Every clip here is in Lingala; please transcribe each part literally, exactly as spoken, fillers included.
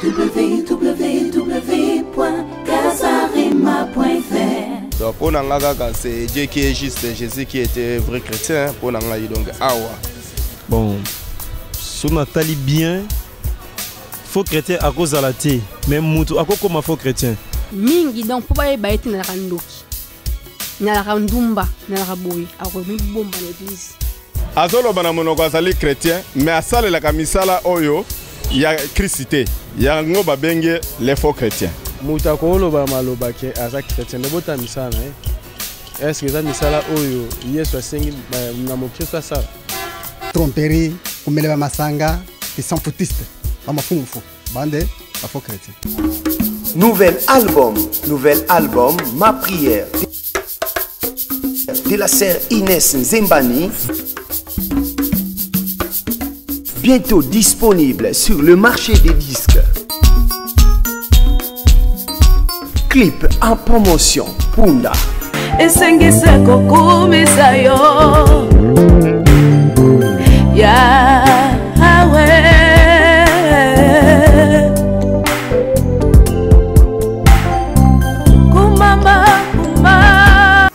w w w point casarema point f r. Donc pour Nanga, c'est Dieu qui est juste, Jésus qui était vrai chrétien. Pour Nanga, donc awa. Bon, si on attali bien, faux chrétien à cause de la thé, même moutou, à quoi comme faux chrétien. Mingi donc pour pas baïti na randoki, na randumba, na raboui, à quoi même bomba l'église. Azolo bana monoko azali chrétien, mais à ça la kamisala oyo, il y a Christé, il y a ngoba benge les faux chrétiens. Mouta kolo ba maloba ke aza chrétien ne bota misala eh. Est-ce que ça misala oyo Yesu asengi na mokristo ça? Tromperie, kumeleba masanga, qui sont foutistes. Mama fungu fou, bande, pas faux chrétien. Nouvel album, nouvel album, ma prière de la sœur Inès Nzembani. Bientôt disponible sur le marché des disques. Clip en promotion, Punda. Esengisa kokumisa yo Yahweh. Kumama kuma.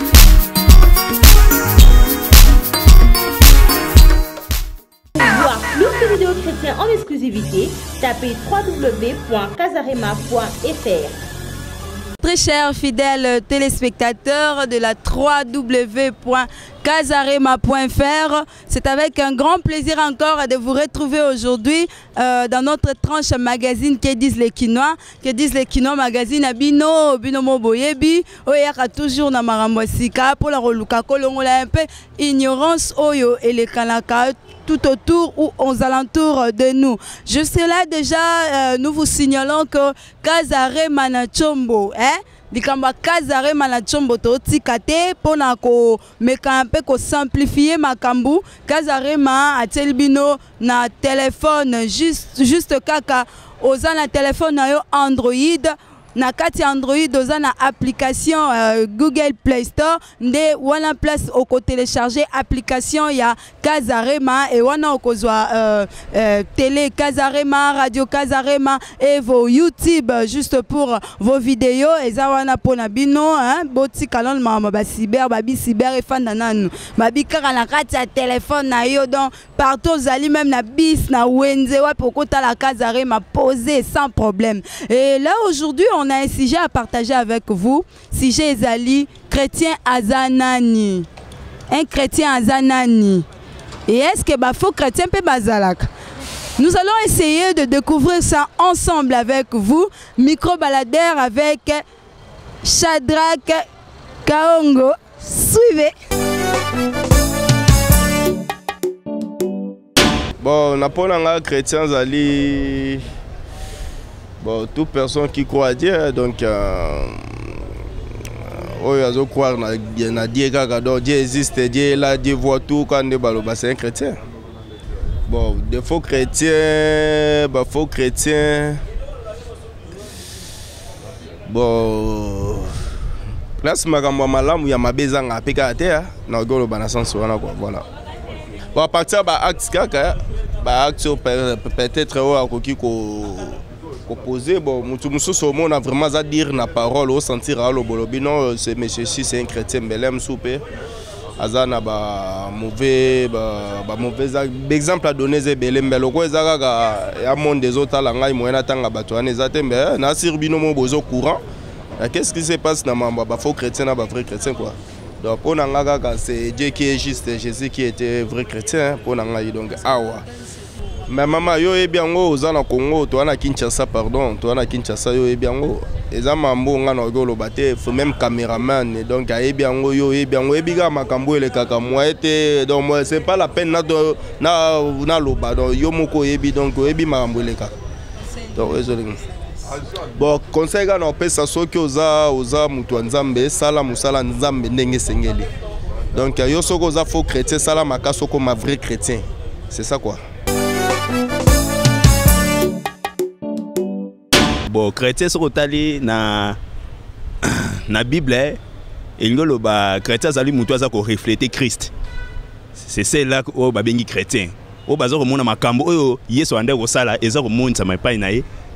Voir plus de vidéos chrétiennes en exclusivité, tapez w w w point casarema point f r. Très chers fidèles téléspectateurs de la w w w point casarema point f r, c'est avec un grand plaisir encore de vous retrouver aujourd'hui euh, dans notre tranche magazine que disent les Quinois, que disent les Quinois magazine Abino, Bino Moboyebi, Oyaka toujours na Marambosika pour la Roluka Kolongola un peu ignorance Oyo et les Kanaka tout autour ou aux alentours de nous. Juste là déjà, euh, nous vous signalons que Casarema na Chombo, hein? Dikamba Casarema na Chombo to tikate pona ko mekampe ko simplifier makambu. Casarema a telbino na téléphone juste juste kaka oza na téléphone na yo Android. Na kati Android oza na application euh, Google Play Store nde wana place oko télécharger application ya Casarema et wana okozwa euh, euh, télé Casarema, radio Casarema et vos YouTube juste pour vos vidéos et za wana pona bino hein boti kalon mama ba cyber ba bi cyber et fanda nanu ba bi kaka na kati ya téléphone na yo donc partout zali même na bis na wenze wa pokota la Casarema posé sans problème. Et là aujourd'hui on a un sujet à partager avec vous. Sujet Ezali, chrétien Azanani. Un chrétien Azanani. Et est-ce que bah faux chrétien peut bazalak? Nous allons essayer de découvrir ça ensemble avec vous. Micro baladeur avec Shadrach Kaongo. Suivez. Bon, on a pas un chrétien Azali. Bon, toute personne qui croit à Dieu, donc, euh, euh, croire à Dieu, Dieu existe, Dieu est là, Dieu voit tout, quand c'est un chrétien. Bon, des faux chrétiens, bah, faux chrétiens. Bon, là, c'est ma gamme malam, il y a ma besoin à péter à terre, dans le bon sens, voilà. Bon, à partir de l'acte, peut-être, opposé, bon, on a vraiment à dire la parole, au sentir à l'obolobino, c'est monsieur si c'est un chrétien, belém soupé, azana ba mauvais, ba mauvais exemple à donner c'est belém, mais le quoi zaga, y a monde des autres langues, moyen tanga batuane zatem, mais na sirbino mo bozo courant, qu'est-ce qui se passe dans ma ba faux chrétien, na ba vrai chrétien quoi. Donc pour nanga c'est Dieu qui est juste, Jésus qui était vrai chrétien, pour nanga donc awa. Mais maman yo e biango ozana Congo to na Kinshasa pardon to na Kinshasa yo e biango eza mambo nga na golo bate faut même caméraman donc a e biango yo e biango e biga makambo ele kaka moi été donc moi c'est pas la peine na na na loba donc yo moko e bi donc e bi makambo ele kaka donc désolé. Bon conseil ga na pesa soki oza oza mutu nzambe sala musala nzambe ndenge sengeli donc yo soko oza faux chrétien sala makaso comme un vrai chrétien c'est ça quoi. Bon, chrétien sur otali na na Bible et ngolo ba chrétien zali mutu aza ko refléter Christ. C'est celle-là au ba bengi chrétien. O bazo ko mona makambo oyo Yesu ande ko sala eza ko monisa mai pai na ye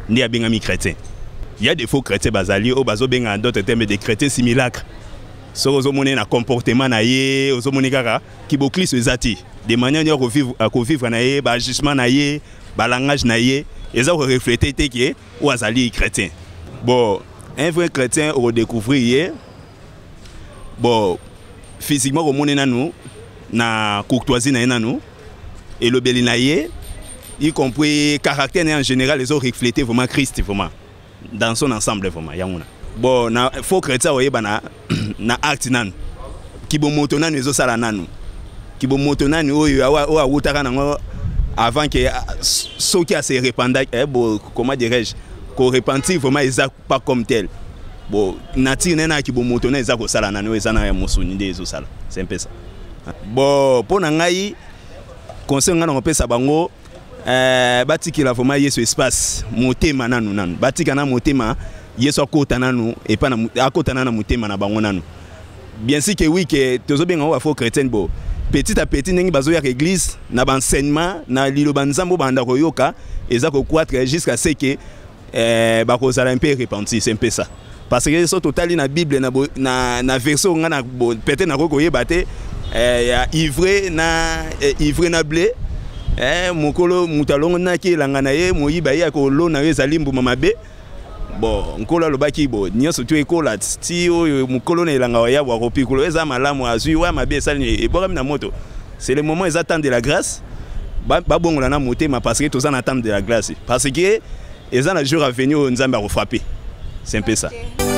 ni abengami chrétien. Il y a des faux chrétiens bazali au bazo benga d'autres termes des chrétiens simulacres. So ozo mone na comportement na ye, ozo mone kaka ki bo klis ezati. De manière à vivre à vivre na ye, ba jugement na ye, ba langage na ye, et ça refléter te qui ou azali chrétien. Bon, un vrai chrétien au découvrir bon physiquement au monde na nous na courtoisie na nous et le belinaye y compris caractère en général les autres refléter vraiment Christ vraiment dans son ensemble vraiment yanguna. Bon na faux chrétien oye bana na acte nan ki bo motona nezo sala nanu ki bo motona ni oyo o awutaka nango avant que ceux qui a se répandent eh bon comment dirais-je ko repentir vraiment exact pas comme tel. Bon nature nena ki bo motona ezako sala nanu ezana ya mosuni ndezo sala c'est un peu ça. Bon pour ngai conseil ngana ngopesa bango eh batikila vraiment yeso espace motema nanu nanu batika na motema yeso akota nanu et pas na akota na motema na bango nanu. Bien sûr que oui que tozo benga wa faux chrétien bo petit à petit ngi bazo ya église na enseignement na lilo banzambo banda ko yoka ezako croître jusqu'à ce que eh ba ko sala un peu repenti c'est un peu ça parce que so total na bible na na, na version ngana peut-être na ko yeba te eh ya ivre na eh, ivre na blé eh mukolo mutalongo na ki langana ye moyiba ya ko lo na ezali mbuma mabe. Bon nkola lobaki bo nyoso tu ekola ti oyo mukolo na elanga ya wa kopikulo eza malamu azui wa mabe sali e bokami na moto. C'est le moment ils attendent de la grâce ba bongola na motema parce que tous en attendent de la grâce parce que ils ont un jour à venir nzambe a frapper. C'est un peu ça.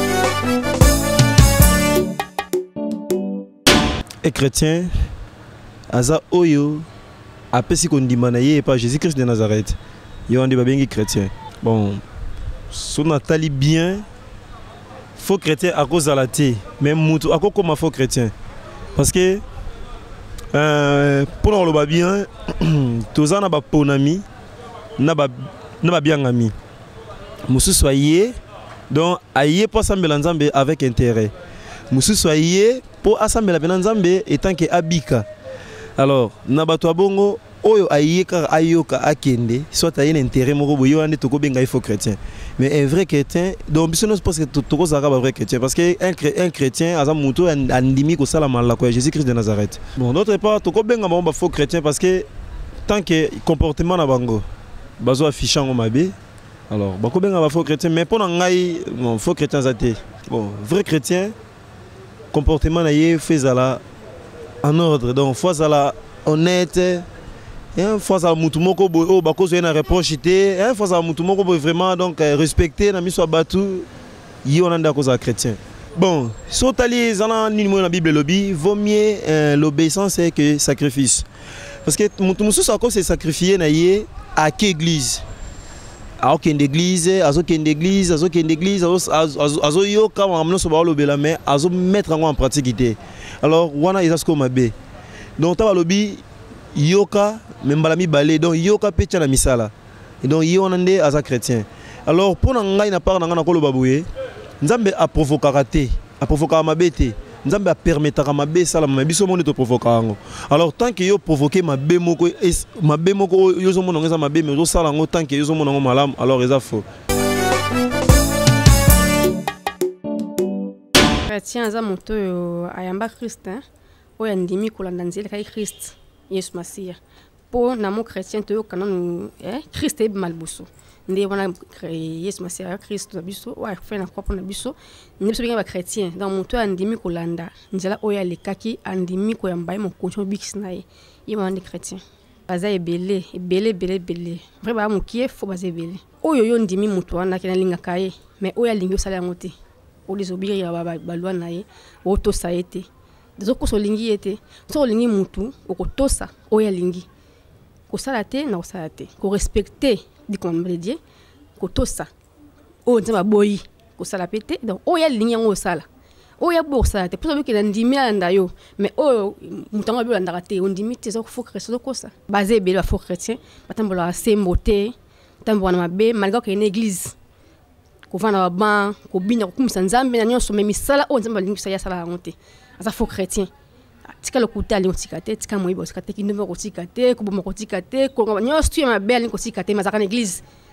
Et chrétien aza oyo apesi kondimana ye pas Jésus-Christ de Nazareth. Yo andi babengi chrétien. Bon si Nathalie bien, faux chrétien à cause de la thé, même moutou à cause comme faux chrétien. Parce que euh, pour nous le bien, tous en a pas bon ami, n'a pas n'a pas bien ami. Moussou soyez donc aïe pour assembler l'ensemble avec intérêt. Moussou soyez pour assembler l'ensemble étant que abika. Alors n'a pas toi bongo. Oyo ayeka ayoka akende soit ayé intérêt moko boyo ande toko benga faux chrétien mais un vrai chrétien donc biso nous pense que toko zaka ba vrai chrétien parce que un, un chrétien aza muto andimi ko sala mala ko Jésus-Christ de Nazareth. Bon d'autre part toko benga ba faux chrétien parce que tant que comportement na bango bazo affichant mabe alors ba ko benga ba faux chrétien mais pour ngai bon faux chrétien zate bon vrai chrétien comportement na ye faisala en ordre donc faut zala honnête. Une fois ça mutumoko bo bako zo na reprochité une fois ça mutumoko bo vraiment donc respecter na miso batu yi on anda cause chrétien. Bon so tali zana ni mo na Bible lobby vaut mieux euh, l'obéissance que sacrifice parce que mutumusu ça cause c'est sacrifier na yé à quelle église à aucune église azo ken église azo ken église azo azo yo ka amno so ba lobela mais azo mettre en pratique. Alors wana isasko mabe donc ta lobby yoka membalami balé donc yoka pecha na misala et donc yo nande asa chrétien. Alors pour ngai na part na ko lo baboué nzambe a provoquer raté a provoquer mabete nzambe a permettre mabe sala mabiso monde to provoquer ngo. Alors tant que yo provoquer mabe moko mabe moko yo zo mona ngeza mabe mais zo sala ngo tant que yo zo mona ngo malam alors eza faux. Chrétien za moto ayamba Christ hein oya ndimi kolanda nzela kai Christ Yesu Masia pour na mo chrétien to kanon eh Christ e malbuso ndé wana Yesu Masia Christ na biso wa fa na kwa na biso ndiso binga ba chrétien dans moto andimi kolanda nzela oya lekaki andimi ko yamba mo koncho bix nae yima ndi chrétien baza ebele ebele ebele ebele vrai ba mo kie fo baza ebele oyo yo ndimi moto wana kena linga kaye mais oya lingi osala ngote o désobéir ya ba balwa nae o to saete dezoko so lingi ete so lingi mutu okotosa oya lingi ko salate na ko salate ko respecter di comme le Dieu ko tosa o nzamba boyi ko sala pété donc oya lingi ngo sala oya bo salate pour que ndimi anda yo mais o mutango bi anda te ndimi te zo faux chrétien ko sa basé be la faux chrétien batambola semboté tambola mabe malgré que une église ko vana ba ko binya ko kumisa nzambe na nyonso mais misala o nzamba lingi sa ya sala ngote asa faux chrétien tika lokuta ali otikate tika moyiba otikate kindombe otikate ko bomo otikate ko nyoso tu ma belle ko otikate mazaka na église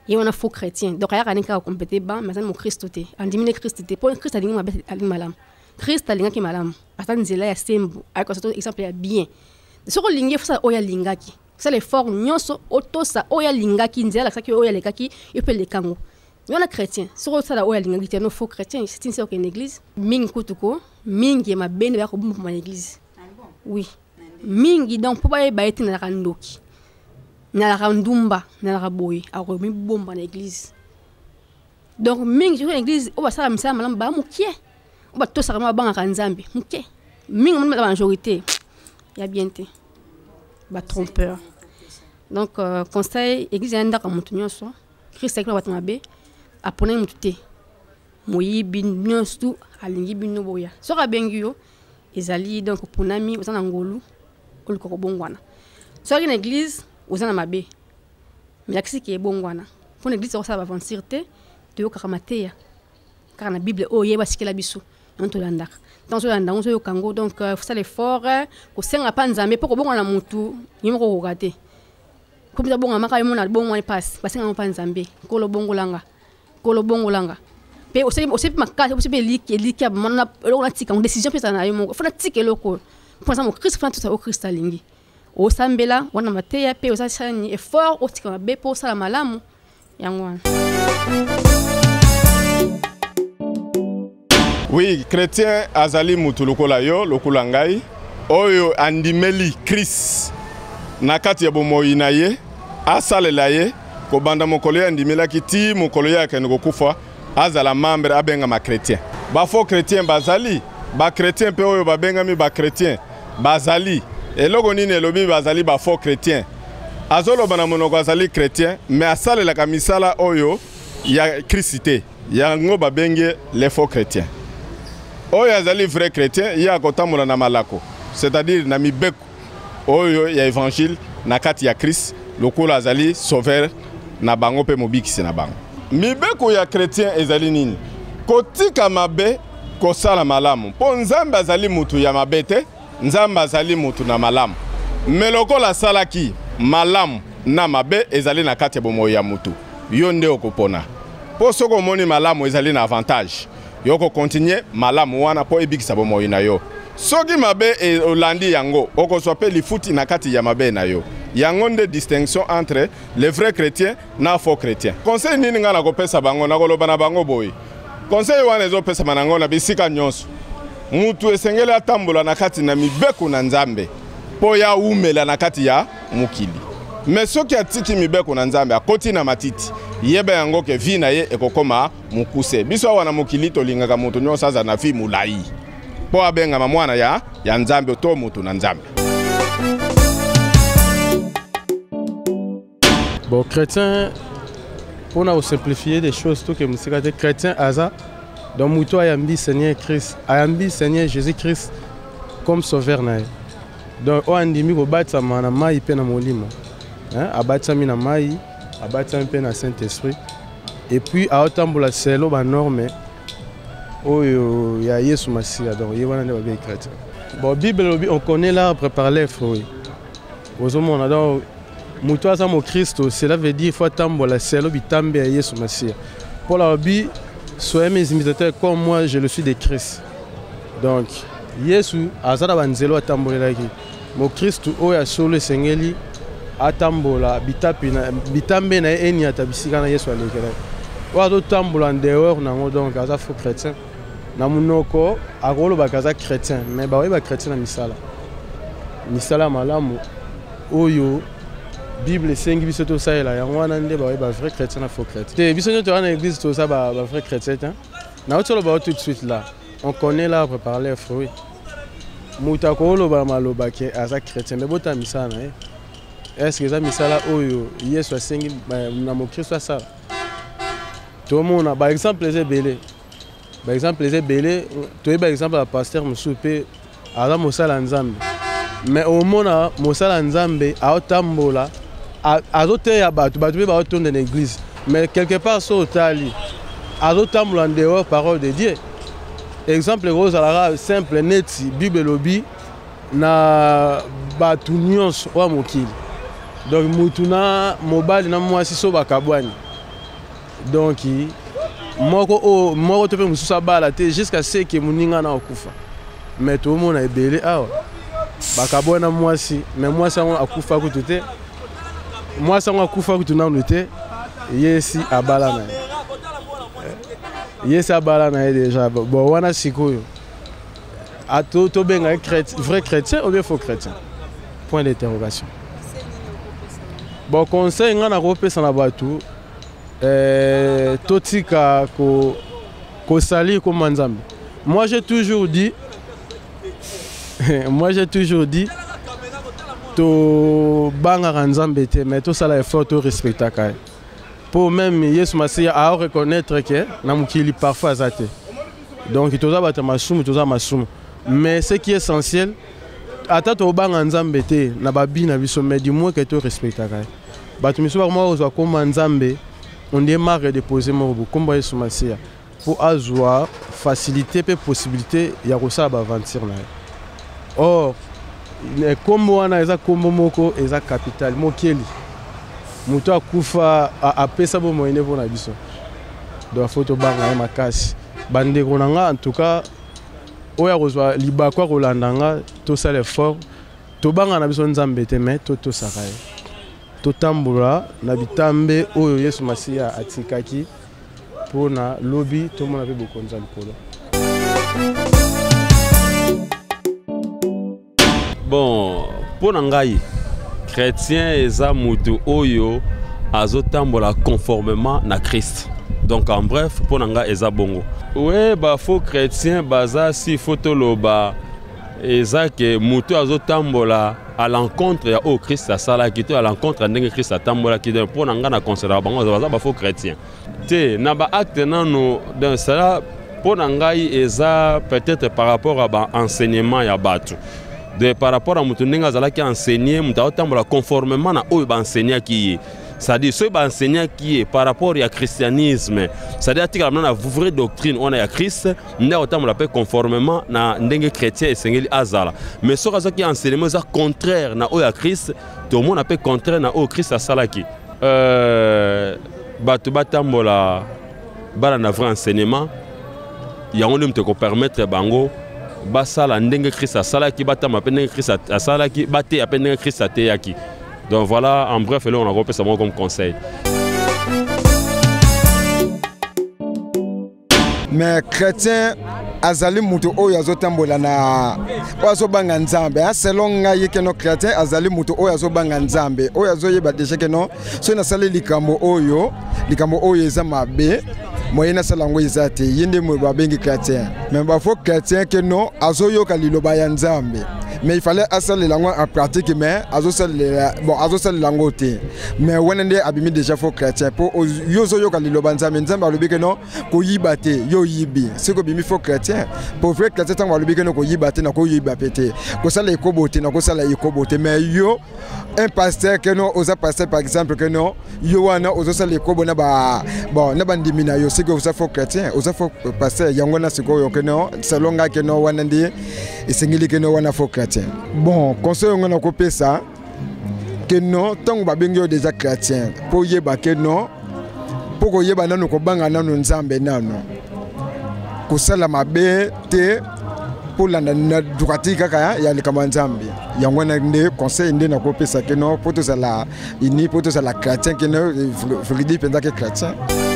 ye wana faux chrétien donc ayaka ndenge kaka kompete ba mais azali mokristo te andimini kristo te mpo kristo alingi mabe alingi malamu kristo alingaki malamu ata nzela ya sembo ayikosa to exemple ya bien soki olingi efosala oyo alingaki osala effort nyonso otosa oyo alingaki nzela alakisaki oyo alekaki yo mpe lekango wana chrétien soki osala oyo alingaki te no faux chrétien setini oke na église mingi kutuko mingi ya mabende baya kobumbuma na église oui mingi donc mpo bayeba ete nalaka ndoki nalaka ndumba nalaka boye akomi bomba na église donc mingi na église oyo basala misala malamu baya mokie oyo batosaka ma babangaka nzambe mokie mingi moni ba majorité ya bien te ba trompeur donc euh, conseil église ya ndaka motu nyonso Christ akila bato mabe apona mutu te moyibi nyonso alingi bino boya soka bengi yo ezali donc ponami ozana ngolu oliko kobongwana soki na église ozana mabe melakisi ki ebongwana pour l'église osala avancer te toyoka kamateya car na bible o yeba sikela biso onto landaka donc so landa onzo yokango donc faut ça l'effort ko senga pa nzambe pour kobongwana mutu yimo ko kokate ko bisa bonga maka yimo na bongwana passe basenga pa nzambe ko lo bongolanga ko lo bongolanga pe aussi aussi makati aussi pe liki liki abana na tika en décision pesa na yimo faut na tika loko pour ça mo Christ fait tout ça au Christ alingi o sambela wana mateya pe osasani effort o tika mabe pour ça la malamu yango. Oui, chrétien azali mutu lokola yo lokola ngai oyo andimeli Christ nakati ya bomoi na ye asalela ye kobanda mokolo ya ndimelaki ti mokolo ya kene kokufa azala membre abenga ma chrétien ba faux chrétien bazali ba chrétien pe oyo babengami ba chrétien bazali eloko nini elobi bazali ba faux chrétien azolo bana monoko azali chrétien mais asalela ka misala oyo ya Christé yango babenge les faux chrétiens oyo azali vrai chrétien ya kotambola na malako c'est-à-dire na mibeko oyo ya évangile na kati ya Christ lokola azali sauveur na bango pe mobikisi na bango mibeko ya chrétien ezali nini kotika mabe kosala malamu po nzambe azali mutu ya mabe te nzambe azali mutu na malamu mais lokola salaki malamu na mabe ezali na kati ya bomoi ya mutu yo nde okopona po soko moni malamu ezali na avantage yoko continuer malamu wana po ebikisa bomoi na yo soki mabe e olandi yango okozwa pe lifuti na kati ya mabe na yo yango nde distinction entre les vrais chrétiens na faux chrétiens conseil nini nga na kopesa bango na koloba na bango boy conseil wana ezopesa manango na bisika nyonso mutu esengeli atambola na kati na mibeko na nzambe po ya umela na kati ya mukili mais soki atiki mibeko na nzambe akoti na matiti yeba yango ke vi na ye ekokoma mukuse biso wana mukili tolingaka mutu nyonso aza na vi mulai po abenga mwana ya ya nzambe to mutu na nzambe. Bon, chrétien, pour nous simplifier des choses, tout que nous sommes chrétiens, Aza, donc nous ayambi Seigneur Christ, ayambi Seigneur Jésus-Christ comme sauveur. Donc, on dit que batsa mana mai pe na molimo, hein, abatsa mi na mai, abatsa pe na Saint-Esprit, et puis à otambola selo ba norme, oh ya Yesu Masia, donc il y a des chrétiens. Bon, Bible, on connaît l'arbre par les fruits. Aux hommes, on a donc Moutoua Samo Christ, cela veut dire qu'il faut attendre la selle bitambe à Yesu Masia. Pour la vie, soyez mes imitateurs comme moi, je le suis de Christ. Donc, Yesu, Azara Banzelo attendre la vie. Mon Christ, Oya Solo Sengeli, attendre la bitambe na eni atabisika na Yesu alekela. Oya tambola en dehors na donc Aza faux chrétien. Na munoko, agolo bakaza chrétien, mais ba oui ba chrétien na misala. Misala malamu, Oyo. Bible sengi biso to ça là yango wana nde ba ba vrai chrétien na faux chrétien. Te biso nyoto wana église to ça ba ba vrai chrétien. Na otolo ba tout de suite là. On connaît l'arbre par les fruits. Muta ko lo ba maloba ke aza chrétien mais bota misana eh. Est-ce que ça misala oyo Yesu sengi na mo Christ ça. To mona par exemple les belé. Par exemple les belé to par exemple la pasteur Musupe aza mosala nzambe. Mais au mona mosala nzambe aotambola azote ya batu batu ba retourner dans l'église mais quelque part so tali azotambola en dehors parole de Dieu exemple rose alara simple net bible lobi na batu nyonso wa mokili donc mutuna mobali na mwasi so bakabwani Donc, moko moko tope mususa bala te jusqu'à ce que muninga na okufa. Mais tout le monde est belé ah. Bakabona mwasi, mais moi ça on akufa ku te. Moi ça on akufa ku na te. Yesi abala na. Yesi abala na déjà. Bon wana sikoyo. A to to benga vrai chrétien ou bien faux chrétien. Point d'interrogation. Bon conseil ngana ko pesa na batu. Euh, totika ko ko sali ko manzambe. Moi j'ai toujours dit moi j'ai toujours dit to banga nzambe te mais to sala effort to respecter kai. Pour même Yesu Masia a reconnaître que na mukili parfois azate. Donc to za bata masumu to za masumu. Mais ce qui est essentiel ata to banga nzambe te na babi na biso mais du moins que to respecter kai. Batu miso ba moi ozo ko nzambe. On démarre de déposer mon robot comme Yesu Masia pour avoir facilité et possibilité il y a ça aventure là. Or comme on a eza comme moko eza capital mokeli. Muto akufa a pesa bo moyenne pour na biso. Donc photo banga makasi. Bande konanga en tout cas oya rozwa libakwa rolandanga to ça l'effort to banga na biso nzambe te mais to to sakaye. Totambula na bitambe oyo Yesu Masia atikaki pour na lobby tout le monde avait beaucoup de polo. Bon, pour ngai chrétien eza mutu oyo azotambola conformément na Christ. Donc en bref, pour ngai eza bongo. Ouais, ba faux chrétien baza si photo loba eza que mutu azotambola à l'encontre ya au Christ à sala qui à l'encontre de Christ à tambola qui pour nanga na considérer bango za ba faux chrétien te na ba acte nano dans cela pour nangai eza peut-être par rapport à ba enseignement ya batu de par rapport à mutu ninga zala qui enseigner mutu tambola conformément na o ba enseigner qui c'est-à-dire ce qui enseignant qui est par rapport au christianisme, c'est-à-dire que la vraie doctrine on a à Christ, nous avons l'appel conformément à ndenge chrétien et sengeli azala. Mais ce qui est enseignement c'est contraire na au à Christ, tout le monde appelle contraire na au Christ à salaki. Euh batu batambola bala na vrai enseignement, il y a un homme te permettre bango basala ndenge Christ à salaki batam appelle ndenge Christ à salaki baté appelle ndenge Christ à teyaki. Donc voilà, en bref, là on a repéré ça comme conseil. Mais chrétien azali mutu oyo azotambola na oyo banga nzambe selon ngai ke no chrétien azali mutu oyo azobanga nzambe oyo azoyeba déjà ke no so na sala likambo oyo likambo oyo eza mabe moyena sala ngo eza te yinde mo babengi chrétien mais ba faux chrétien ke no azoyoka liloba ya nzambe. Mais il fallait assaler la langue en pratique, mais bon, assaler la langue mais on est abîmé déjà faux chrétien pour yozo yo kali lobanza mais nzamba lobi que non ko yibate yo yibi c'est ko bimi faux chrétien pour vrai chrétien tanga lobi que non ko yibate na ko yibapete ko sala ikobote na ko sala ikobote mais yo un pasteur que non osa pasteur par exemple que non yo wana ozo sala ikobo na ba bon na bandimina yo c'est que osa faux chrétien osa faux pasteur yango na siko yo que non selon nga que non wana ndi esengeli que non wana faux chrétien. Bon, conseil on a coupé ça que non tant que bien déjà chrétien pour yeba que non pour que yeba nano ko banga nano nzambe nano ko sala mabe te pour la droite kaka ya le kamanzambe yango na nde conseil nde na coupé ça que non pour tout ça la ini pour tout ça la chrétien que non faut dire pendant que chrétien.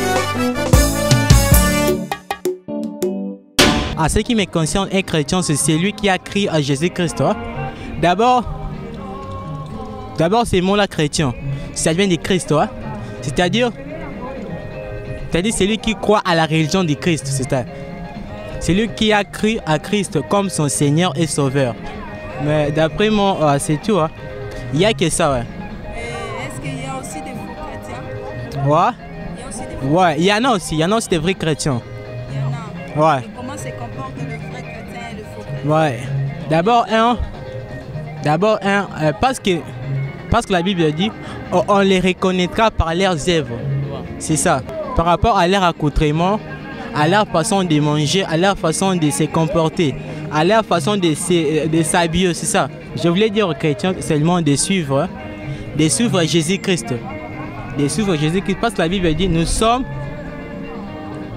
En ce qui me concerne, un chrétien, c'est celui qui a crié à Jésus-Christ. D'abord, d'abord, ces mots-là chrétien, ça vient de Christ. C'est-à-dire, c'est-à-dire celui qui croit à la religion de Christ. C'est celui qui a cru à Christ comme son Seigneur et Sauveur. Mais d'après moi, c'est tout. Il n'y a que ça. Ouais. Est-ce qu'il y a aussi des faux chrétiens? Ouais. Il y a aussi des faux Ouais, il y en a aussi. Il y en a aussi des vrais chrétiens. Il y en a. Ouais. Comment se comportent le vrai chrétien et le faux chrétien? Ouais. D'abord, un. D'abord, un. Euh, parce, que, parce que la Bible dit on, on les reconnaîtra par leurs œuvres. C'est ça. Par rapport à leur accoutrement, à leur façon de manger, à leur façon de se comporter, à leur façon de s'habiller, c'est ça. Je voulais dire aux chrétiens seulement de suivre, de suivre Jésus-Christ. De suivre Jésus-Christ. Parce que la Bible dit nous sommes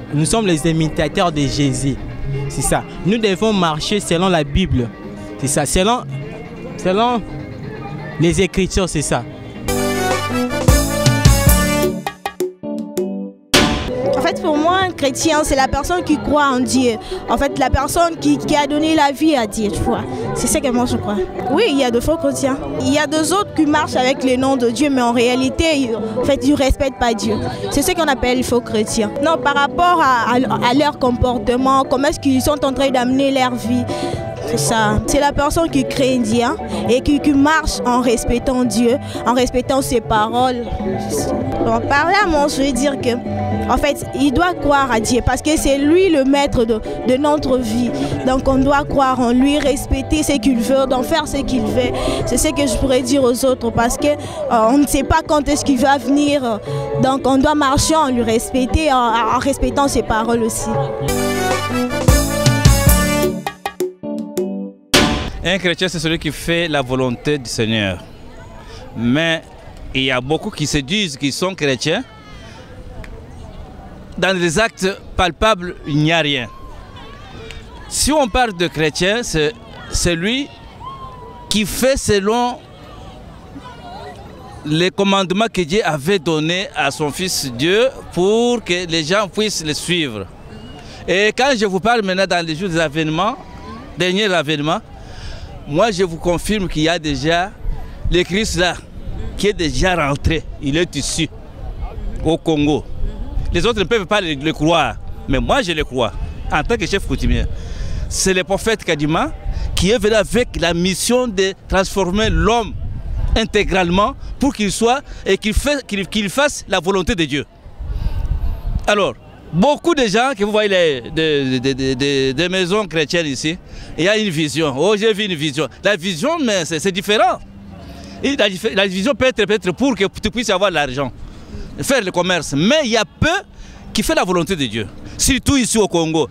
nous sommes les imitateurs de Jésus. C'est ça. Nous devons marcher selon la Bible. C'est ça. Selon, selon les Écritures, c'est ça. En fait, pour moi, un chrétien, c'est la personne qui croit en Dieu. En fait, la personne qui, qui a donné la vie à Dieu, tu vois. C'est ça que moi je crois. Oui, il y a de faux chrétiens. Il y a deux autres qui marchent avec le nom de Dieu, mais en réalité, en fait, ils ne respectent pas Dieu. C'est ce qu'on appelle les faux chrétiens. Non, par rapport à, à, à leur comportement, comment est-ce qu'ils sont en train d'amener leur vie. C'est ça. C'est la personne qui craint Dieu et qui, qui marche en respectant Dieu, en respectant ses paroles. Bon, par là, moi, je veux dire que, en fait, il doit croire à Dieu parce que c'est lui le maître de, de notre vie. Donc, on doit croire en lui, respecter ce qu'il veut, d'en faire ce qu'il veut. C'est ce que je pourrais dire aux autres parce que euh, on ne sait pas quand est-ce qu'il va venir. Donc, on doit marcher en lui respecter, en, en respectant ses paroles aussi. Un chrétien, c'est celui qui fait la volonté du Seigneur. Mais il y a beaucoup qui se disent qu'ils sont chrétiens. Dans les actes palpables, il n'y a rien. Si on parle de chrétien, c'est celui qui fait selon les commandements que Dieu avait donnés à son Fils Dieu pour que les gens puissent les suivre. Et quand je vous parle maintenant dans les jours des avènements, derniers avènements, moi je vous confirme qu'il y a déjà le Christ là, qui est déjà rentré, il est ici, au Congo. Les autres ne peuvent pas le, le croire, mais moi je le crois, en tant que chef coutumier. C'est le prophète Kadima qui est venu avec la mission de transformer l'homme intégralement pour qu'il soit et qu'il qu'il, qu'il fasse la volonté de Dieu. Alors, beaucoup de gens que vous voyez les, des, des, des, des, des maisons chrétiennes ici, il y a une vision. Oh, j'ai vu une vision. La vision, mais c'est différent. Et la, la vision peut être, peut être pour que tu puisses avoir l'argent, faire le commerce. Mais il y a peu qui fait la volonté de Dieu. Surtout ici au Congo.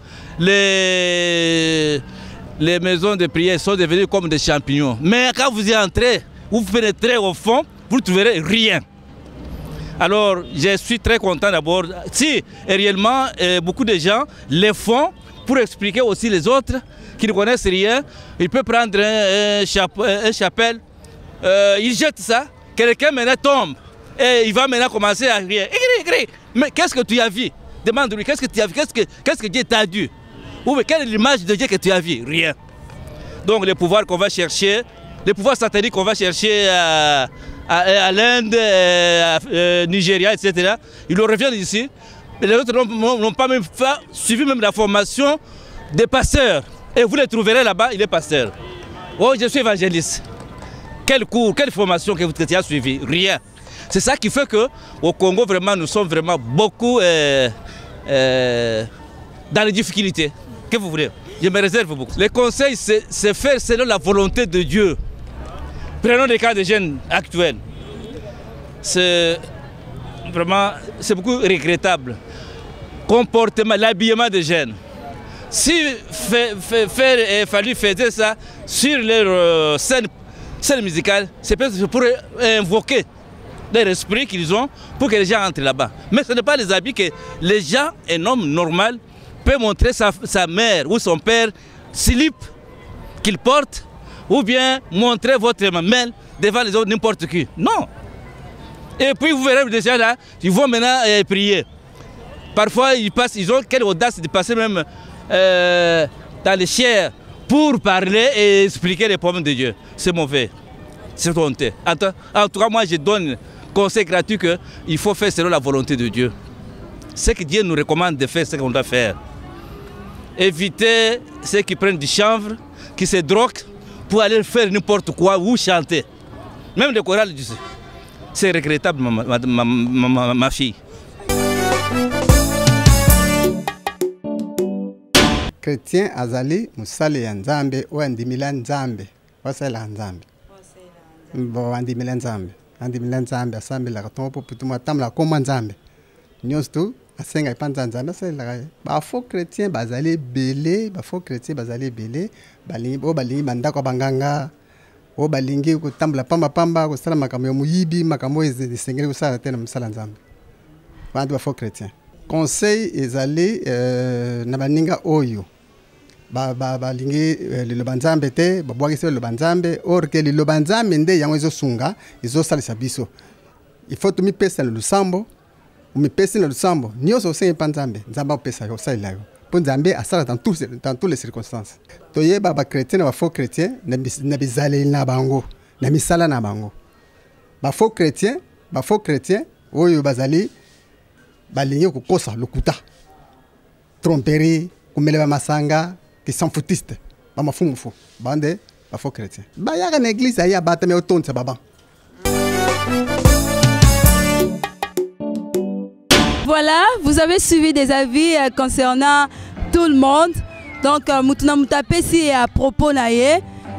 Les, les maisons de prière sont devenues comme des champignons. Mais quand vous y entrez, vous pénétrez au fond, vous ne trouverez rien. Alors, je suis très content d'abord. Si réellement, euh, beaucoup de gens les font pour expliquer aussi les autres qui ne connaissent rien, ils peuvent prendre un, un, chape, un chapelle, euh, ils jettent ça, quelqu'un maintenant tombe et il va maintenant commencer à crier. Mais qu'est-ce que tu as vu? Demande-lui, qu'est-ce que tu as vu? Qu'est-ce que, qu'est-ce que Dieu t'a dit? Ou quelle est l'image de Dieu que tu as vu? Rien. Donc, le pouvoir qu'on va chercher, le pouvoir satanique qu'on va chercher à. à, à l'Inde, au Nigeria, et cetera. Ils reviennent ici. Mais les autres n'ont pas même fait, suivi même la formation des pasteurs. Et vous les trouverez là-bas, il est pasteur. Oh, je suis évangéliste. Quel cours, quelle formation que vous avez suivi? Rien. C'est ça qui fait qu'au Congo, vraiment, nous sommes vraiment beaucoup euh, euh, dans les difficultés. Que vous voulez? Je me réserve beaucoup. Les conseils, c'est faire selon la volonté de Dieu. Prenons les cas des jeunes actuels. C'est vraiment, c'est beaucoup regrettable. Comportement, l'habillement des jeunes. Si il fallu faire ça sur leur euh, scène, scène musicale, c'est peut-être pour invoquer leur esprit qu'ils ont pour que les gens entrent là-bas. Mais ce n'est pas les habits que les gens, un homme normal, peut montrer sa, sa mère ou son père, slip qu'il porte, ou bien montrer votre main devant les autres, n'importe qui. Non. Et puis vous verrez déjà là, ils vont maintenant euh, prier. Parfois, ils, passent, ils ont quelle audace de passer même euh, dans les chairs pour parler et expliquer les problèmes de Dieu. C'est mauvais. C'est honteux. En tout cas, moi, je donne conseil gratuit qu'il faut faire selon la volonté de Dieu. Ce que Dieu nous recommande de faire, c'est ce qu'on doit faire. Éviter ceux qui prennent du chanvre, qui se droguent, pour aller faire n'importe quoi ou chanter. Même le choral, c'est regrettable, ma, ma, ma, ma, ma fille. Chrétien azali musale ya nzambe o andimila nzambe wasala nzambe bo andimila nzambe andimila nzambe asambela katongo po putuma tamla koma nzambe nyosto asenga ipanza nzambe asala ba faux chrétien bazali belé ba faux chrétien bazali belé bali o bali bandako banganga o balingi ko tambla pamba pamba ko sala makambo ya muyibi makambo ezisengeli ko sala tena musala nzambe bantu ba faux chrétien conseil ezali euh, na baninga oyo ba ba balingi euh, liloba nzambe te babwakisa liloba nzambe or ke liloba nzambe nde yango ezosunga ezosalisa biso il faut tumipesa na lusambo umipesi na lusambo nyonso osengi mpa nzambe nzambe apesa yo osalela yo mpo nzambe asala dans tous dans toutes les circonstances toyeba bachrétien na bafaux chrétien na bizaleli na bango na misala na bango bafaux chrétien bafaux chrétien oyo bazali balingi kokosa lokuta tromperie kumeleba masanga qui sont foutistes bamafungufu bande bafaux chrétien bayaka na église aya batame otonisa baba. Voilà, vous avez suivi des avis euh, concernant tout le monde. Donc, Moutuna Moutapesi à propos naïe.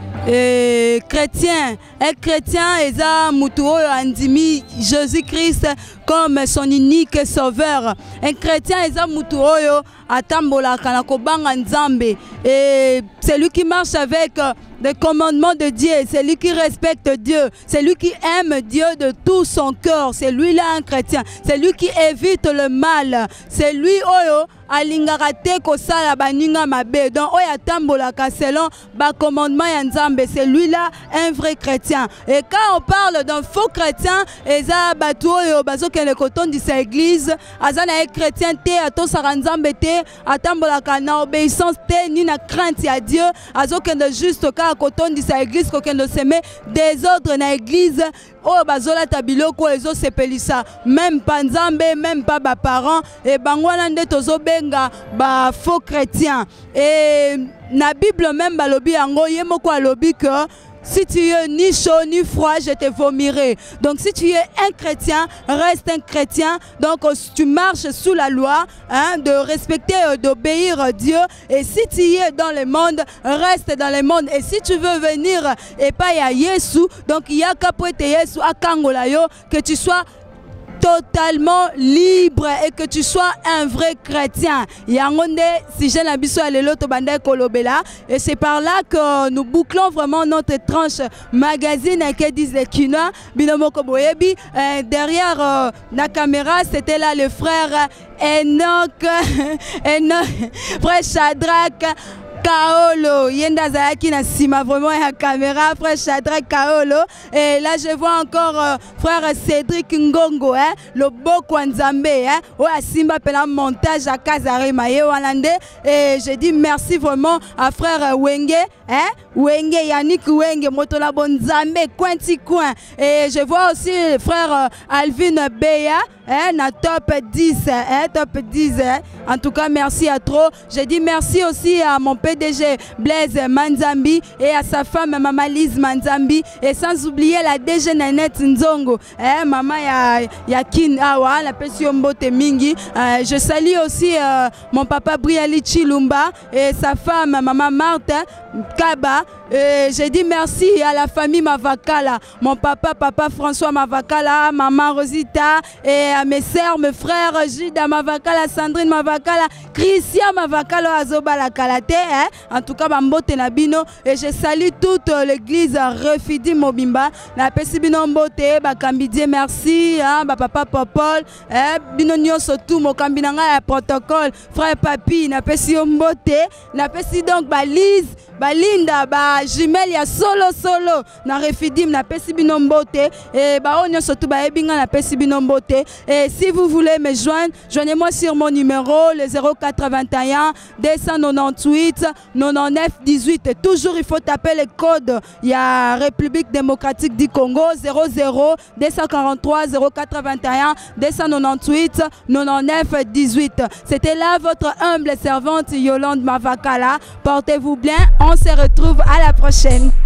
Et chrétien, un chrétien et ça Moutou Andimi Jésus-Christ comme son unique sauveur. Un chrétien et ça Moutou Atambola Kanakobanga Nzambe. Et c'est lui qui marche avec les commandements de Dieu, c'est lui qui respecte Dieu, c'est lui qui aime Dieu de tout son cœur, c'est lui là un chrétien, c'est lui qui évite le mal, c'est lui oyo alingaka te kosala baninga mabe, donc oyo atambolaka selon ba commandement ya Nzambe, c'est lui là un vrai chrétien. Et quand on parle d'un faux chrétien, eza batu oyo bazokende kotondisa église, aza na chrétien te atosaka Nzambe te, atambolaka na obéissance te ni na crainte ya Dieu, azokende juste ka kotondisa église kokende semer désordre na église. Oh bazola tabiloko ezo sepelisa même pas Nzambe, même pas ba parents et bangwana nde tozo benga ba faux chrétiens. Et na Bible même balobi yango yemoko alobi que si tu es ni chaud ni froid, je te vomirai. Donc si tu es un chrétien, reste un chrétien. Donc tu marches sous la loi, hein, de respecter, d'obéir à Dieu. Et si tu es dans le monde, reste dans le monde. Et si tu veux venir et pas à Yesu, donc il y a qu'à prêter Yesu à Kangolayo, que tu sois totalement libre et que tu sois un vrai chrétien. Yangonde, si j'ai l'ambition à l'autre bande kolobela, et c'est par là que nous bouclons vraiment notre tranche magazine qui disent les Kinois, Binomoko Boyebi. Derrière euh, la caméra, c'était là le frère Enoch, Enoch, frère Shadrach Kaolo, Yenda Zayaki na sima vraiment la caméra, frère Shadrach Kaolo. Et là je vois encore euh, frère Cédric Ngongo, hein, le beau Kwanzambe, hein, ou à Simba pela montage à Kazarema et Walande. Et je dis merci vraiment à frère Wenge, hein, Wenge Yannick Wenge, Motola Bonzambe, Quanti Coin. Et je vois aussi frère euh, Alvin Beya, hein, na top dix, hein, top dix. Hein. En tout cas, merci à trop. Je dis merci aussi à mon P D G Blaise Manzambi et à sa femme Maman Lise Manzambi. Et sans oublier la D G Nanette Nzongo. Hein, maman ya, ya Kin Awa, la Pession Mingi. Euh, je salue aussi euh, mon papa Briali Chilumba et sa femme Maman Marthe Kaba. Et je dis merci à la famille Mavakala, mon papa, papa François Mavakala, maman Rosita, et à mes sœurs, mes frères, Judas Mavakala, Sandrine Mavakala, Christian Mavakala, Azoba la Kalate, hein? En tout cas, Bambote Nabino, et je salue toute l'église Refidi Mobimba, na pesi bino mbote, Bakambidie, merci, hein? Ba papa Popol, hein? Bino nyo sotou, Mokambinanga, protocole, frère Papi, na pesi mbote, na pesi donc Balise, Balinda, ba jumelle ya solo solo na refidim na pesi bino mbote et ba onyo surtout ba ebinga na pesi bino mbote. Et si vous voulez me joindre, joignez-moi sur mon numéro le zéro quatre-vingt-un deux cent quatre-vingt-huit quatre-vingt-neuf dix-huit. Et toujours il faut taper le code, il y a République démocratique du Congo zéro zéro deux cent quarante-trois zéro quatre-vingt-un deux cent quatre-vingt-huit quatre-vingt-neuf dix-huit. C'était là votre humble servante Yolande Mavakala. Portez-vous bien, on se retrouve à la prochaine.